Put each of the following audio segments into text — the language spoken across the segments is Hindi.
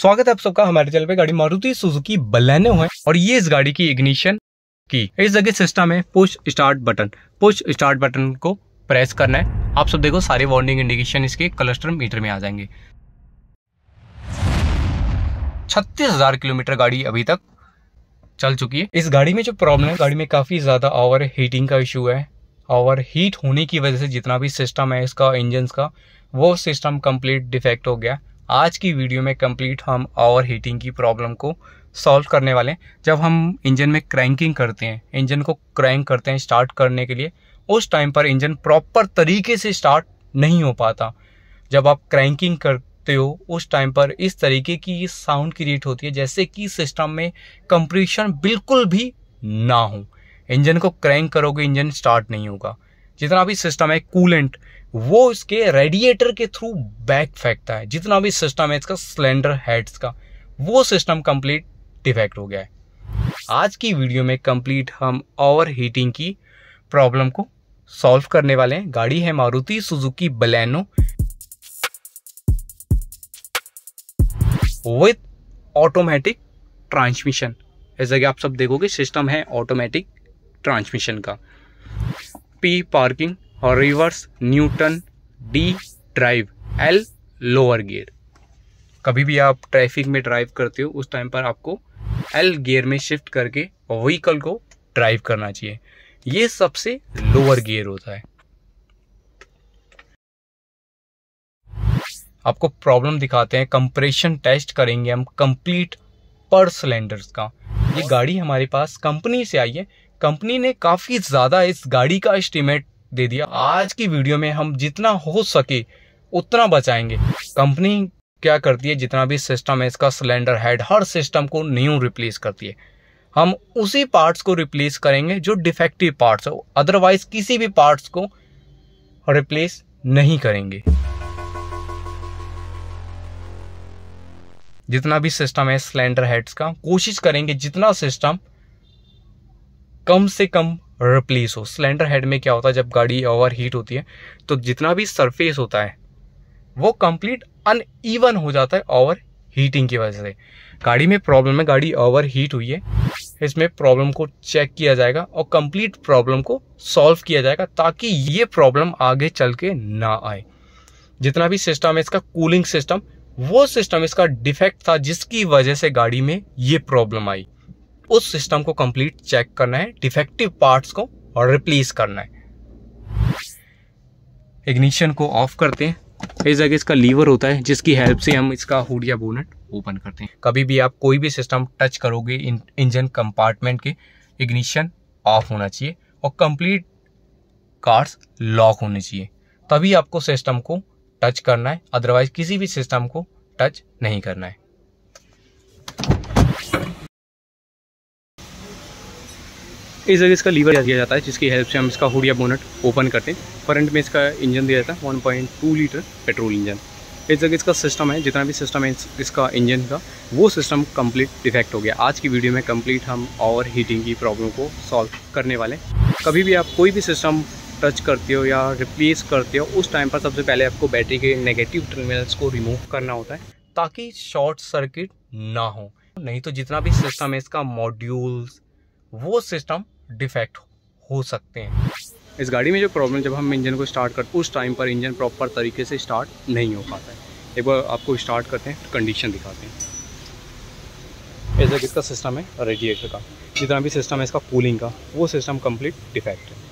स्वागत है आप सबका हमारे चैनल पे। गाड़ी मारुति सुजुकी बलेनो है और ये इस गाड़ी की इग्निशन की इस जगह सिस्टम है push start button. Push start button को प्रेस करना है। आप सब देखो सारे वार्निंग इंडिकेशन इसके क्लस्टर मीटर में आ जाएंगे। 36,000 किलोमीटर गाड़ी अभी तक चल चुकी है। इस गाड़ी में जो प्रॉब्लम है, गाड़ी में काफी ज्यादा ओवर हीटिंग का इशू है। ओवर हीट होने की वजह से जितना भी सिस्टम है इसका इंजन का, वो सिस्टम कंप्लीट डिफेक्ट हो गया। आज की वीडियो में कंप्लीट हम ओवर हीटिंग की प्रॉब्लम को सॉल्व करने वाले हैं। जब हम इंजन में क्रैंकिंग करते हैं, इंजन को क्रैंक करते हैं स्टार्ट करने के लिए, उस टाइम पर इंजन प्रॉपर तरीके से स्टार्ट नहीं हो पाता। जब आप क्रैंकिंग करते हो उस टाइम पर इस तरीके की साउंड क्रिएट होती है जैसे कि सिस्टम में कंप्रेशन बिल्कुल भी ना हो। इंजन को क्रैंक करोगे इंजन स्टार्ट नहीं होगा। जितना भी सिस्टम है कूलेंट वो इसके रेडिएटर के थ्रू बैक फेंकता है। जितना भी सिस्टम है इसका सिलेंडर हेड्स का, वो सिस्टम कंप्लीट डिफेक्ट हो गया है। आज की वीडियो में कंप्लीट हम ओवर हीटिंग की प्रॉब्लम को सॉल्व करने वाले हैं। गाड़ी है Maruti Suzuki Baleno with automatic transmission. जैसा कि आप सब देखोगे सिस्टम है ऑटोमेटिक ट्रांसमिशन का। पी पार्किंग और reverse neutral, D drive, L lower gear. कभी भी आप ट्रैफिक में ड्राइव करते हो उस टाइम पर आपको एल गियर में शिफ्ट करके व्हीकल को ड्राइव करना चाहिए। ये सबसे लोअर गियर होता है। आपको प्रॉब्लम दिखाते हैं, कंप्रेशन टेस्ट करेंगे हम कंप्लीट पर सिलेंडर्स का। ये गाड़ी हमारे पास कंपनी से आई है। कंपनी ने काफी ज्यादा इस गाड़ी का एस्टीमेट दे दिया। आज की वीडियो में हम जितना हो सके उतना बचाएंगे। कंपनी क्या करती है, जितना भी सिस्टम है इसका सिलेंडर हेड, हर सिस्टम को न्यू रिप्लेस करती है। हम उसी पार्ट्स को रिप्लेस करेंगे जो डिफेक्टिव पार्ट्स है, अदरवाइज किसी भी पार्ट्स को रिप्लेस नहीं करेंगे। जितना भी सिस्टम है सिलेंडर हेड्स का कोशिश करेंगे जितना सिस्टम कम से कम रिप्लेस हो। सिलेंडर हेड में क्या होता है, जब गाड़ी ओवर हीट होती है तो जितना भी सरफेस होता है वो कंप्लीट अनइवन हो जाता है ओवर हीटिंग की वजह से। गाड़ी में प्रॉब्लम है, गाड़ी ओवर हीट हुई है, इसमें प्रॉब्लम को चेक किया जाएगा और कंप्लीट प्रॉब्लम को सॉल्व किया जाएगा ताकि ये प्रॉब्लम आगे चल के ना आए। जितना भी सिस्टम है इसका कूलिंग सिस्टम, वो सिस्टम इसका डिफेक्ट था जिसकी वजह से गाड़ी में ये प्रॉब्लम आई। उस सिस्टम को कंप्लीट चेक करना है, डिफेक्टिव पार्ट्स को और रिप्लेस करना है। इग्निशन को ऑफ करते हैं। इस जगह इसका लीवर होता है जिसकी हेल्प से हम इसका हुड या बोनट ओपन करते हैं। कभी भी आप कोई भी सिस्टम टच करोगे इंजन कंपार्टमेंट के, इग्निशन ऑफ होना चाहिए और कंप्लीट कार्ड्स लॉक होने चाहिए, तभी आपको सिस्टम को टच करना है। अदरवाइज किसी भी सिस्टम को टच नहीं करना है। इस जगह इसका लीवर दिया जाता है जिसकी हेल्प से हम इसका हुड या बोनट ओपन करते हैं। फ्रंट में इसका इंजन दिया जाता है 1.2 लीटर पेट्रोल इंजन। इस जगह इसका सिस्टम है, जितना भी सिस्टम है इसका इंजन का, वो सिस्टम कंप्लीट डिफेक्ट हो गया। आज की वीडियो में कंप्लीट हम ओवर हीटिंग की प्रॉब्लम को सॉल्व करने वाले हैं। कभी भी आप कोई भी सिस्टम टच करते हो या रिप्लेस करते हो उस टाइम पर सबसे पहले आपको बैटरी के नेगेटिव टर्मिनल्स को रिमूव करना होता है ताकि शॉर्ट सर्किट ना हो। नहीं तो जितना भी सिस्टम है इसका मॉड्यूल्स, वो सिस्टम डिफेक्ट हो सकते हैं। इस गाड़ी में जो प्रॉब्लम, जब हम इंजन को स्टार्ट करते उस टाइम पर इंजन प्रॉपर तरीके से स्टार्ट नहीं हो पाता है। एक बार आपको स्टार्ट करते हैं, कंडीशन दिखाते हैं। ऐसा किसका सिस्टम है रेडिएटर का, जितना भी सिस्टम है इसका कूलिंग का, वो सिस्टम कंप्लीट डिफेक्ट है।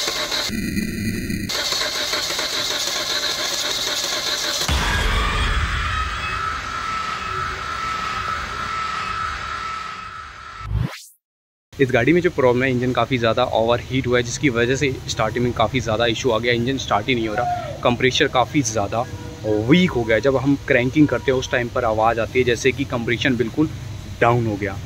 इस गाड़ी में जो प्रॉब्लम है, इंजन काफ़ी ज़्यादा ओवर हीट हुआ है, जिसकी वजह से स्टार्टिंग में काफ़ी ज़्यादा इशू आ गया। इंजन स्टार्ट ही नहीं हो रहा, कंप्रेशर काफ़ी ज़्यादा वीक हो गया। जब हम क्रैंकिंग करते हैं उस टाइम पर आवाज़ आती है जैसे कि कंप्रेशन बिल्कुल डाउन हो गया।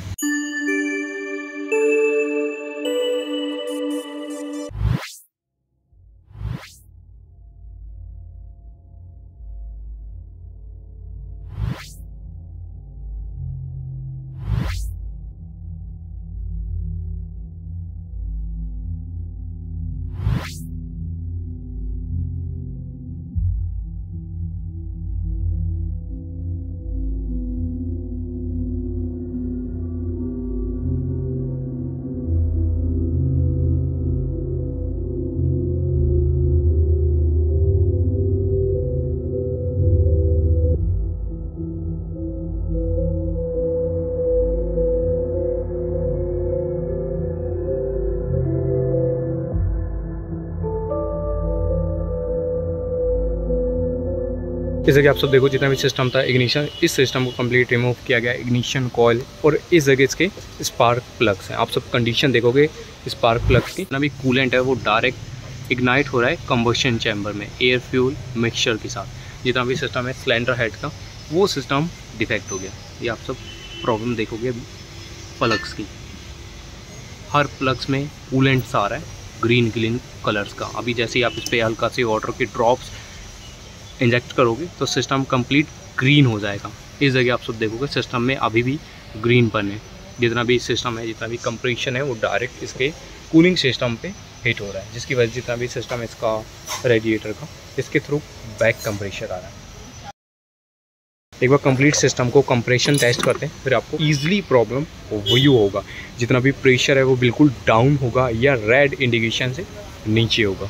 जैसे कि आप सब देखो, जितना भी सिस्टम था इग्निशन, इस सिस्टम को कंप्लीट रिमूव किया गया। इग्निशन कॉइल और इस जगह इसके स्पार्क प्लग्स हैं। आप सब कंडीशन देखोगे स्पार्क प्लग्स की, जितना भी कूलेंट है वो डायरेक्ट इग्नाइट हो रहा है कंबशन चैम्बर में एयर फ्यूल मिक्सचर के साथ। जितना भी सिस्टम है सिलेंडर हेड का, वो सिस्टम डिफेक्ट हो गया। ये आप सब प्रॉब्लम देखोगे प्लग्स की, हर प्लग्स में कूलेंट्स आ रहा है ग्रीन कलर्स का। अभी जैसे ही आप इस पर हल्का से वाटर के ड्रॉप्स इंजेक्ट करोगे तो सिस्टम कंप्लीट ग्रीन हो जाएगा। इस जगह आप सब देखोगे सिस्टम में अभी भी ग्रीन पन है। जितना भी सिस्टम है, जितना भी कंप्रेशन है, वो डायरेक्ट इसके कूलिंग सिस्टम पे हिट हो रहा है, जिसकी वजह से जितना भी सिस्टम है इसका रेडिएटर का, इसके थ्रू बैक कंप्रेशर आ रहा है। एक बार कंप्लीट सिस्टम को कंप्रेशन टेस्ट करते हैं, फिर आपको ईजिली प्रॉब्लम वही होगा। जितना भी प्रेशर है वो बिल्कुल डाउन होगा या रेड इंडिकेशन से नीचे होगा।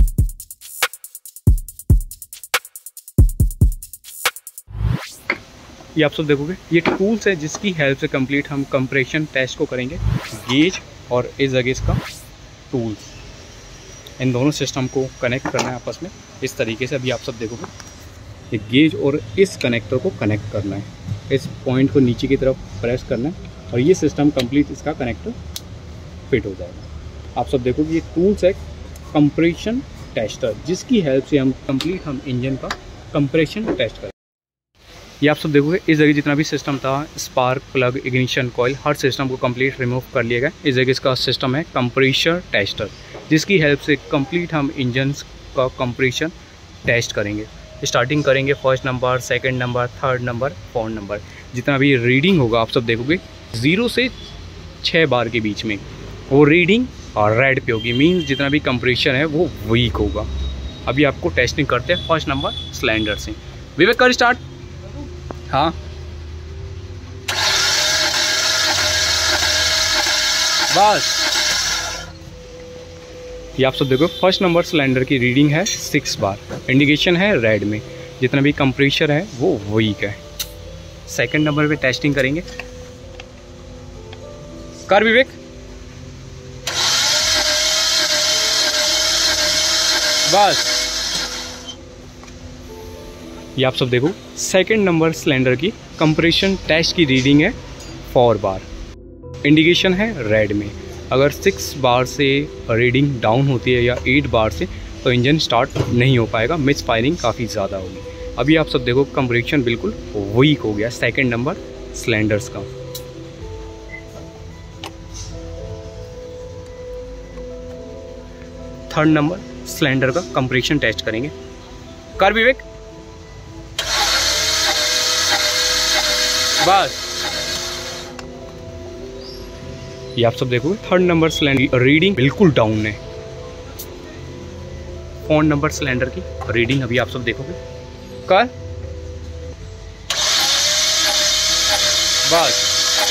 ये आप सब देखोगे, ये टूल्स है जिसकी हेल्प से कंप्लीट हम कंप्रेशन टेस्ट को करेंगे। गेज और इस जगह इसका टूल्स, इन दोनों सिस्टम को कनेक्ट करना है आपस में इस तरीके से। अभी आप सब देखोगे, ये गेज और इस कनेक्टर को कनेक्ट करना है, इस पॉइंट को नीचे की तरफ प्रेस करना है और ये सिस्टम कंप्लीट इसका कनेक्टर फिट हो जाएगा। आप सब देखोगे, ये टूल्स है कंप्रेशन टेस्टर, जिसकी हेल्प से हम इंजन का कंप्रेशन टेस्ट करें। ये आप सब देखोगे, इस जगह जितना भी सिस्टम था स्पार्क प्लग इग्निशन कॉइल, हर सिस्टम को कंप्लीट रिमूव कर लिया गया। इस जगह इसका सिस्टम है कंप्रेशर टेस्टर, जिसकी हेल्प से कंप्लीट हम इंजन का कंप्रेशन टेस्ट करेंगे। स्टार्टिंग करेंगे first number, second number, third number, fourth number. जितना भी रीडिंग होगा आप सब देखोगे 0 से 6 बार के बीच में वो रीडिंग और रेड पे होगी, मीन्स जितना भी कंप्रेशन है वो वीक होगा। अभी आपको टेस्टिंग करते हैं फर्स्ट नंबर सिलेंडर से। विवेक कर स्टार्ट। हाँ, बस ये आप सब देखो, फर्स्ट नंबर सिलेंडर की रीडिंग है 6 बार, इंडिकेशन है रेड में। जितना भी कंप्रेशर है वो वीक है। सेकंड नंबर पे टेस्टिंग करेंगे। कर विवेक। बस ये आप सब देखो, सेकंड नंबर सिलेंडर की कंप्रेशन टेस्ट की रीडिंग है 4 बार, इंडिकेशन है रेड में। अगर 6 बार से रीडिंग डाउन होती है या 8 बार से, तो इंजन स्टार्ट नहीं हो पाएगा, मिस फायरिंग काफ़ी ज़्यादा होगी। अभी आप सब देखो, कंप्रेशन बिल्कुल वीक हो गया सेकंड नंबर सिलेंडर्स का। थर्ड नंबर सिलेंडर का कंप्रेशन टेस्ट करेंगे। कर विवेक। बस ये आप सब देखोगे, थर्ड नंबर सिलेंडर रीडिंग बिल्कुल डाउन है। फोर्थ नंबर सिलेंडर की रीडिंग अभी आप सब देखोगे। कर। बस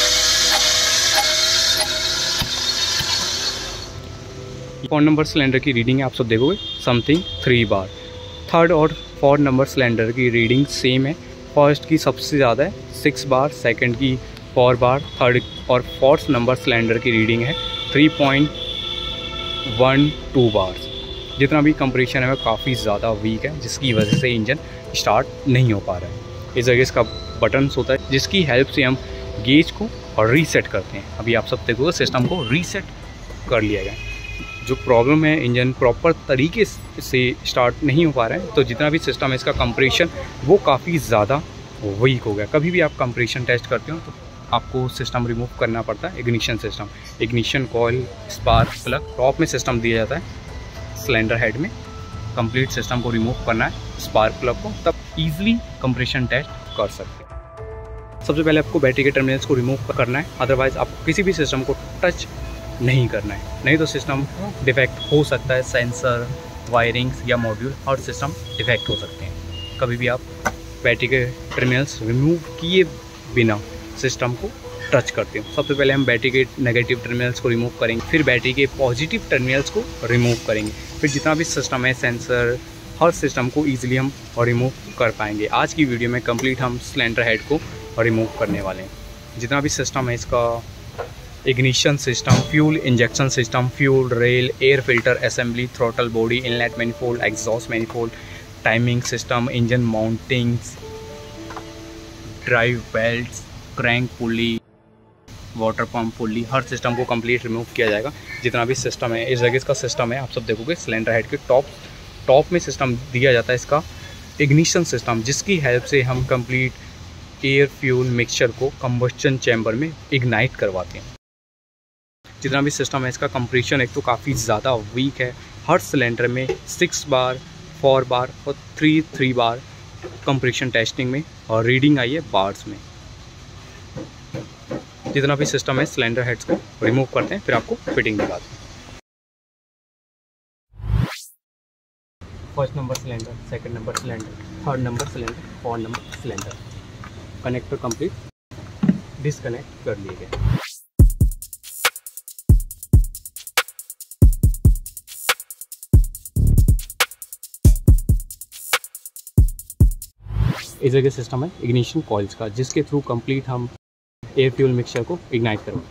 फोर्थ नंबर सिलेंडर की रीडिंग है, आप सब देखोगे समथिंग 3 बार। थर्ड और फोर्थ नंबर सिलेंडर की रीडिंग सेम है। फर्स्ट की सबसे ज़्यादा है 6 बार, सेकंड की 4 बार, थर्ड और फोर्थ नंबर सिलेंडर की रीडिंग है 3.12 बार। जितना भी कंप्रेशन है वो काफ़ी ज़्यादा वीक है, जिसकी वजह से इंजन स्टार्ट नहीं हो पा रहा है। इस जगह इसका बटन्स होता है जिसकी हेल्प से हम गेज को रीसेट करते हैं। अभी आप सब देखोगे सिस्टम को रीसेट कर लिया गया। जो प्रॉब्लम है, इंजन प्रॉपर तरीके से स्टार्ट नहीं हो पा रहा है, तो जितना भी सिस्टम है इसका कंप्रेशन वो काफ़ी ज़्यादा वीक हो गया। कभी भी आप कंप्रेशन टेस्ट करते हो तो आपको सिस्टम रिमूव करना पड़ता है। Ignition system, ignition coil, spark plug, top में सिस्टम दिया जाता है। सिलेंडर हेड में कंप्लीट सिस्टम को रिमूव करना है, स्पार्क प्लग को, तब ईजिली कंप्रेशन टेस्ट कर सकते हैं। सबसे पहले आपको बैटरी के टर्मिनल्स को रिमूव करना है, अदरवाइज़ आपको किसी भी सिस्टम को टच नहीं करना है, नहीं तो सिस्टम डिफेक्ट हो सकता है। सेंसर, वायरिंग्स या मॉड्यूल और सिस्टम डिफेक्ट हो सकते हैं। कभी भी आप बैटरी के टर्मिनल्स रिमूव किए बिना सिस्टम को टच करते हो। सबसे पहले हम बैटरी के नेगेटिव टर्मिनल्स को रिमूव करेंगे, फिर बैटरी के पॉजिटिव टर्मिनल्स को रिमूव करेंगे, फिर जितना भी सिस्टम है, सेंसर, हर सिस्टम को ईजिली हम रिमूव कर पाएंगे। आज की वीडियो में कंप्लीट हम सिलेंडर हेड को रिमूव करने वाले हैं। जितना भी सिस्टम है इसका ignition system, fuel injection system, fuel rail, air filter assembly, throttle body, inlet manifold, exhaust manifold, timing system, engine mountings, drive belts, crank pulley, water pump pulley, हर सिस्टम को कंप्लीट रिमूव किया जाएगा। जितना भी सिस्टम है, इस जगह इसका सिस्टम है, आप सब देखोगे सिलेंडर हेड के टॉप में सिस्टम दिया जाता है इसका इग्निशन सिस्टम, जिसकी हेल्प से हम कंप्लीट एयर फ्यूल मिक्सचर को कंबस्शन चैम्बर में इग्नाइट करवाते हैं। जितना भी सिस्टम है इसका कंप्रेशन एक तो काफ़ी ज़्यादा वीक है। हर सिलेंडर में 6 बार, 4 बार और 3 बार कंप्रेशन टेस्टिंग में और रीडिंग आई है बार्स में। जितना भी सिस्टम है सिलेंडर हेड्स को रिमूव करते हैं, फिर आपको फिटिंग दिखाते हैं। First number cylinder, second number cylinder, third number cylinder, fourth number cylinder, connector complete disconnect कर लिए गए। इस जगह सिस्टम है इग्निशन कॉइल्स का, जिसके थ्रू कंप्लीट हम एयर फ्यूल मिक्सचर को इग्नाइट करें।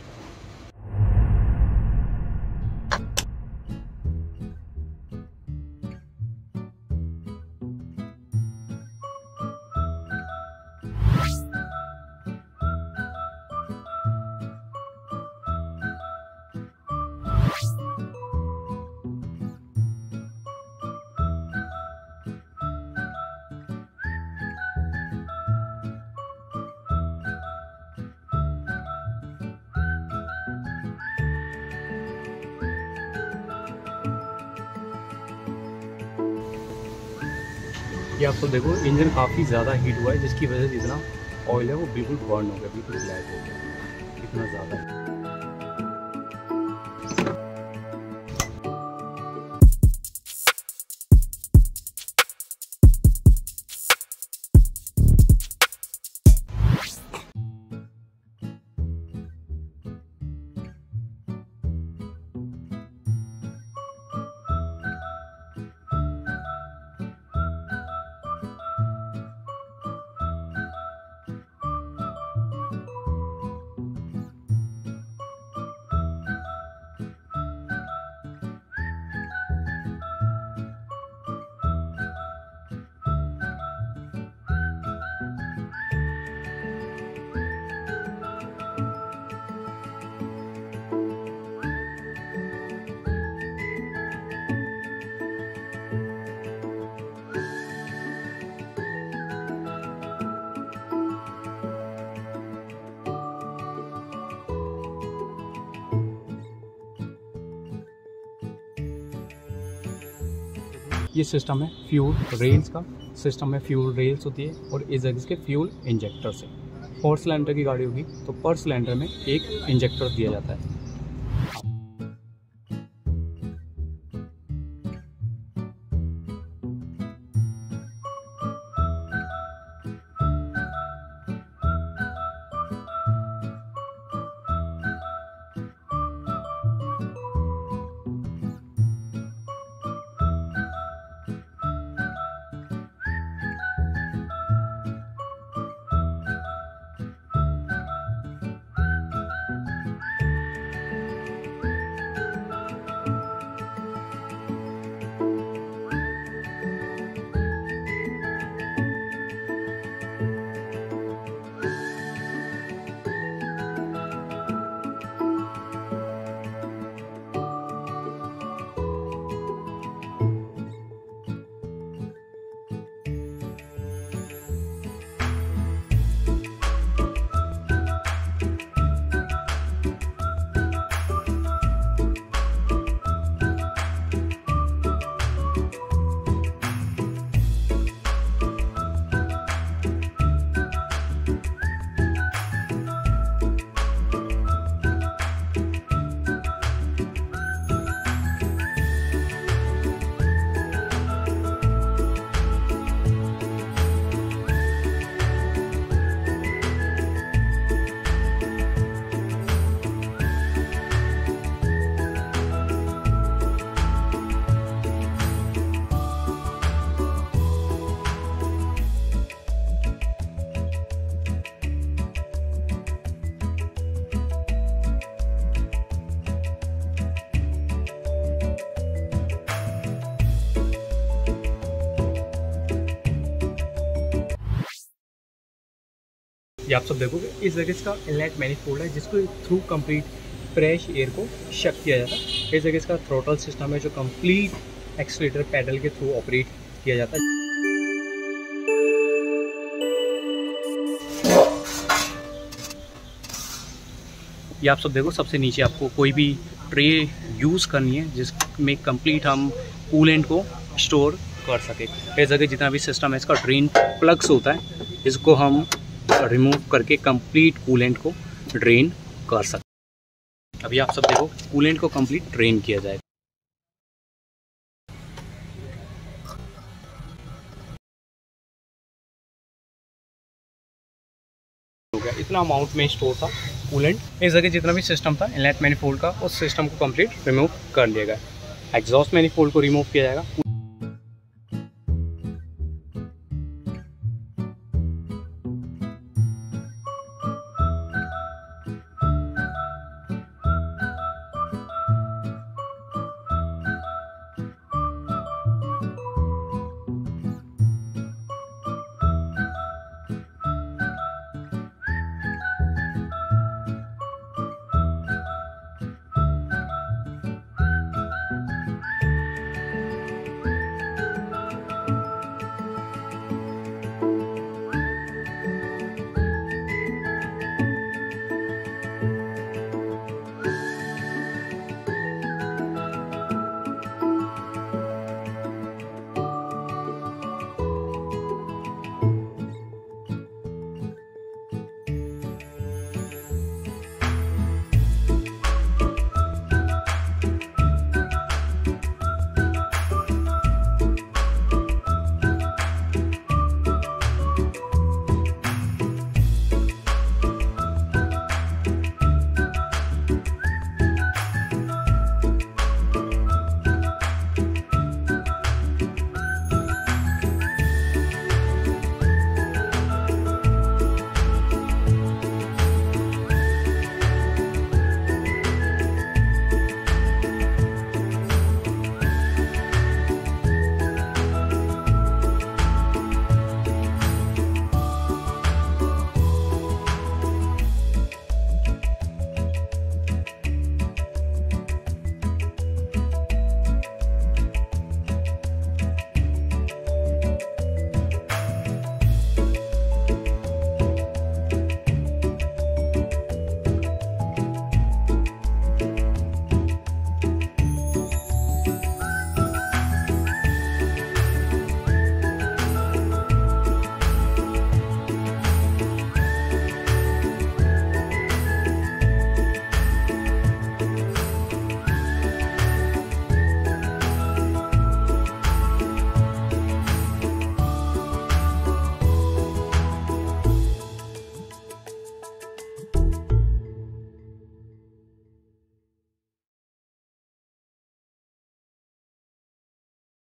ये आप तो देखो इंजन काफ़ी ज़्यादा हीट हुआ है, जिसकी वजह से जितना ऑयल है वो बिल्कुल बर्न हो गया, बिल्कुल ब्लैक हो गया, इतना ज़्यादा। ये सिस्टम है फ्यूल रेल्स का, सिस्टम में फ्यूल रेल्स होती है और इस जगह के फ्यूल इंजेक्टर से। 4 सिलेंडर की गाड़ी होगी तो पर सिलेंडर में एक इंजेक्टर दिया जाता है। ये आप सब देखोगे इस जगह इसका इनलेट मैनिफोल्ड है जिसको थ्रू कंप्लीट फ्रेश एयर को शक किया जाता है। इस जगह इसका थ्रोटल सिस्टम है जो कंप्लीट एक्सीलरेटर पैडल के थ्रू ऑपरेट किया जाता है। ये आप सब देखो सबसे नीचे आपको कोई भी ट्रे यूज़ करनी है जिसमें कंप्लीट हम कूलेंट को स्टोर कर सके। इस जगह जितना भी सिस्टम है इसका ड्रेन प्लग्स होता है, इसको हम रिमूव करके कंप्लीट कूलेंट को ड्रेन कर सकते। अभी आप सब देखो कूलेंट को कंप्लीट ड्रेन किया जाएगा। हो गया इतना अमाउंट में स्टोर था कूलेंट। इस जगह जितना भी सिस्टम था इनलेट मैनिफोल्ड का उस सिस्टम को कंप्लीट रिमूव कर लिया गया। एग्जॉस्ट मैनिफोल्ड को रिमूव किया जाएगा।